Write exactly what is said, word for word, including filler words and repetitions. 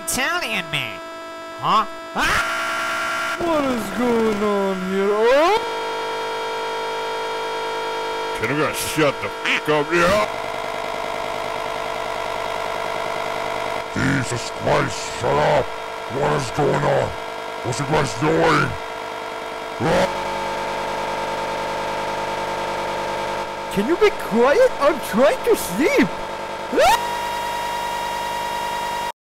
Italian man. Huh? Ah! What is going on here? Oh! Can you guys shut the f*** up here? Jesus Christ, shut up! What is going on? What's you guys doing? Ah! Can you be quiet? I'm trying to sleep! Ah!